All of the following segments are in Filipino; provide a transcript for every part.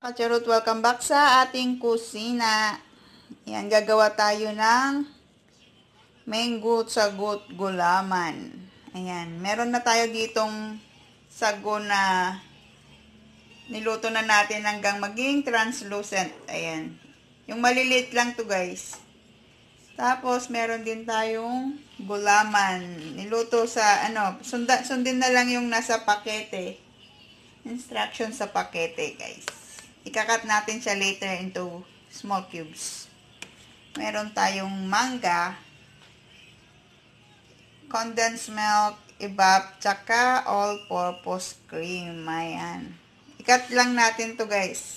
Kacharot, welcome back sa ating kusina. Yan, gagawa tayo ng mango sagot gulaman. Ayan, meron na tayo ditong sago na niluto na natin hanggang maging translucent. Ayan, yung maliliit lang to guys. Tapos, meron din tayong gulaman. Niluto sa, sundin na lang yung nasa pakete. Instruction sa pakete guys. Ikakat natin siya later into small cubes. Meron tayong mangga, condensed milk, evap, tsaka all-purpose cream. Ayan. Ikat lang natin to guys.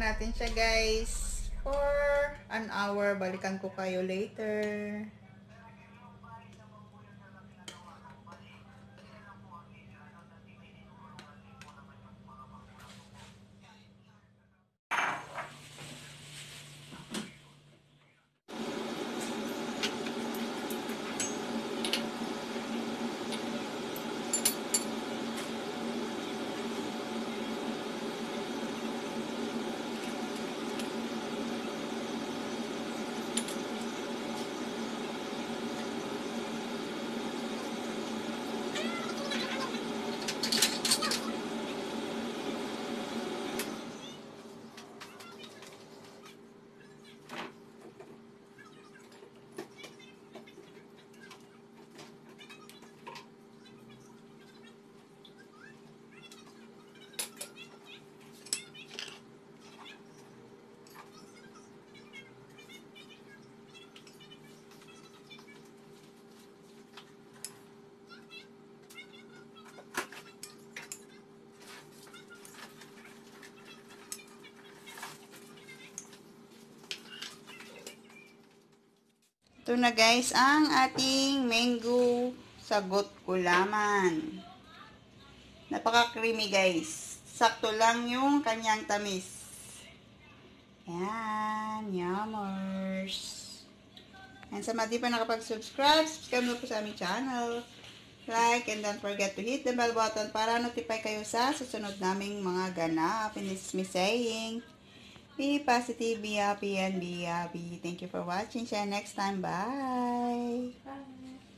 natin siya guys for an hour. Balikan ko kayo later. Ito na guys, ang ating mango sagot gulaman. Napaka-creamy guys. Sakto lang yung kanyang tamis. Yan, yummers. And sa mga di pa nakapag-subscribe, subscribe na po sa aming channel. Like and don't forget to hit the bell button para notify kayo sa susunod naming mga ganap. And this is me saying, be positive, be happy, and be happy. Thank you for watching. See you next time. Bye. Bye.